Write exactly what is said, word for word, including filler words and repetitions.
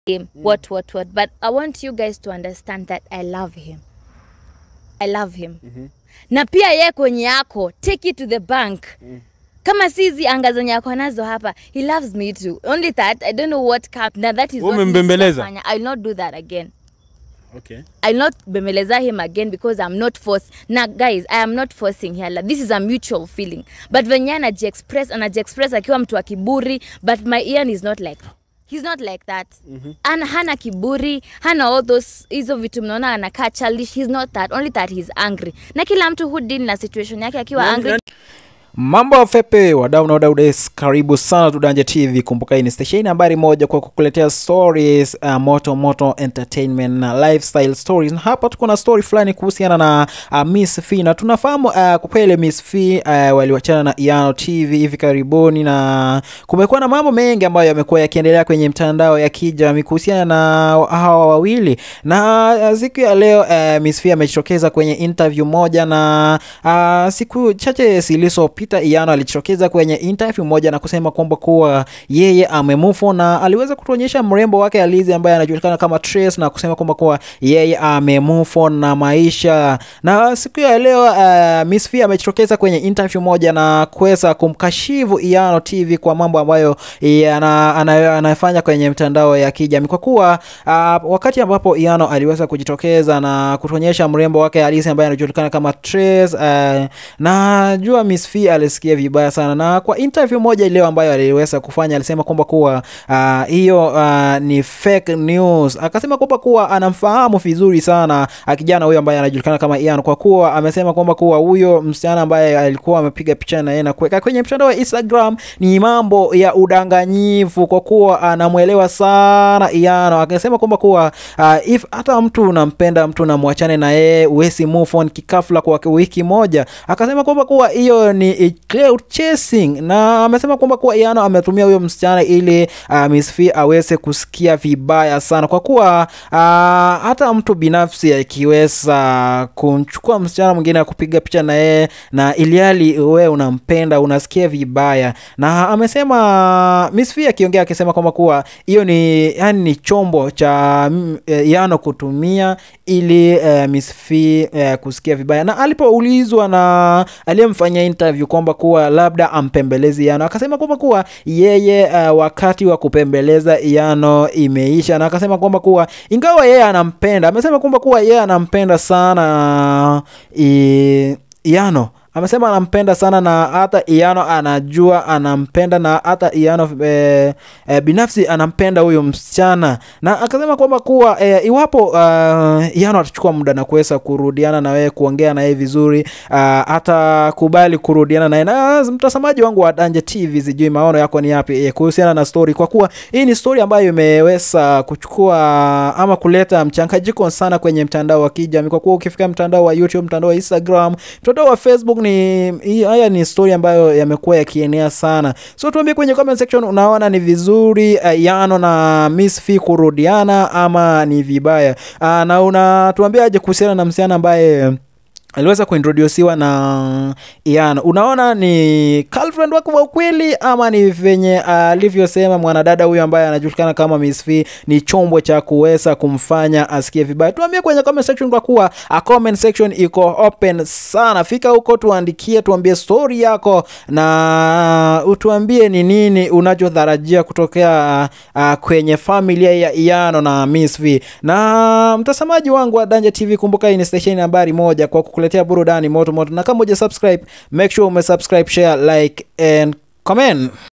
him, mm. what, what, what. But I want you guys to understand that I love him. I love him. Mm-hmm. Na pia ye kwenye yako, take it to the bank. Mm. Kama sizi anga zenye yako nazo hapa, he loves me too. Only that, I don't know what cap. Now that is what I will not do that again. Okay. I'll not bemeleza him again because I'm not forced. Now guys, I am not forcing here. This is a mutual feeling. But when yana express and express akiwa mtu wa kiburi, but my Ian is not like he's not like that. Mm-hmm. And hana kiburi, hana all those hizo vitu mnaona anakaa childish. He's not that. Only that he's angry. Na kila mtu who deal na situation yake akiwa angry. Mambo fepe wadau na wadau des, karibu sana Tudanje T V. Kumbuka hii ni station habari moja kwa kukuletea stories uh, moto moto entertainment na lifestyle stories. Na hapa tuko na story fulani kuhusiana na uh, Miss Fee. Na tunafahamu uh, kupele Miss Fee uh, waliwachana na Ianoh T V hivi karibuni, na kumekuwa na mambo mengi ambayo yamekuwa yakiendelea kwenye mtandao ya kijamii kuhusiana na hawa wawili. Na uh, siku ya leo uh, Miss Fee amejitokeza kwenye interview moja, na uh, siku chache zilizo Peter Ianoh alitokeza kwenye interview moja na kusema kwamba kuwa yeye amemove, na aliweza kutuonyesha mrembo wake Alizi ambaye anajulikana kama Trace, na kusema kwamba kuwa yeye amemove na maisha. Na siku ya leo uh, Miss Fee ametokeza kwenye interview moja na kuweza kumkashifu Ianoh T V kwa mambo ambayo anafanya kwenye mtandao ya kijamii, kwa kuwa uh, wakati ambapo Ianoh aliweza kujitokeza na kutuonyesha mrembo wake Alizi ambaye anajulikana kama Trace, uh, na jua Miss Fee alisikia vibaya sana. Na kwa interview moja leo ambayo aliweza kufanya, alisema kwamba kuwa hiyo uh, uh, ni fake news. Akasema kwamba kuwa anamfahamu vizuri sana kijana huyo ambaye anajulikana kama Ianoh, kwa kuwa amesema kwamba kuwa huyo msichana ambaye alikuwa amepiga picha na yeye na kuweka kwenye mtandao wa Instagram ni mambo ya udanganyifu, kwa kuwa anamuelewa sana Ianoh. Akasema kwamba kuwa uh, if hata mtu unampenda mtu na muachane na yeye, uwezi move on kikafla kwa wiki moja. Akasema kwamba kuwa hiyo ni cloud chasing, na amesema kwamba kuwa Ianoh ametumia huyo msichana ili uh, Miss Fee aweze kusikia vibaya sana, kwa kuwa uh, hata mtu binafsi akiweza kumchukua msichana mwingine kupiga picha na yeye na iliali wewe unampenda, unasikia vibaya. Na amesema Miss Fee akiongea akisema kwamba kuwa hiyo ni yani ni chombo cha uh, Ianoh kutumia ili uh, Miss Fee uh, kusikia vibaya. Na alipoulizwa na aliyemfanyia interview kwamba kuwa labda ampembelezi Ianoh, akasema kwamba kuwa yeye uh, wakati wa kupembeleza Ianoh imeisha, na akasema kwamba kuwa ingawa yeye anampenda, amesema kwamba kuwa yeye anampenda sana uh, Ianoh. Amesema anampenda sana na hata Ianoh anajua anampenda, na hata Ianoh e, e, binafsi anampenda huyo msichana. Na akasema kwamba kuwa e, iwapo uh, Ianoh atachukua muda na kuweza kurudiana na wewe, kuongea na yeye vizuri, uh, hata kubali kurudiana na yeye. Na mtazamaji wangu wa Tudanje T V, sijui maono yako ni yapi e, kuhusiana na story, kwa kuwa hii ni story ambayo imeweza kuchukua ama kuleta mchanganyiko sana kwenye mtandao wa kijamii, kwa kuwa ukifika mtandao wa YouTube, mtandao wa Instagram, mtandao wa Facebook, ni haya ni story ambayo yamekuwa yakienea sana. So tuambie kwenye comment section, unaona ni vizuri uh, Ianoh na Miss Fee kurudiana ama ni vibaya? Uh, na unatuambia aje kuhusiana na msichana ambaye aliweza kuintroduciwa na Ianoh? Unaona ni girlfriend wako wa ukweli ama ni venye alivyosema uh, mwanadada huyu ambaye anajulikana kama Miss Fee ni chombo cha kuweza kumfanya asikie vibaya? Tuambie kwenye comment section, kwa kuwa a comment section iko open sana. Fika huko tuandikie, tuambie story yako na utuambie ni nini unachotarajia kutokea uh, uh, kwenye familia ya Ianoh na Miss Fee. Na mtazamaji wangu wa Tudanje T V, kumbuka hii ni station habari moja kwa kukuletea burudani moto moto, na kama hujasubscribe, make sure umesubscribe, share, like and comment.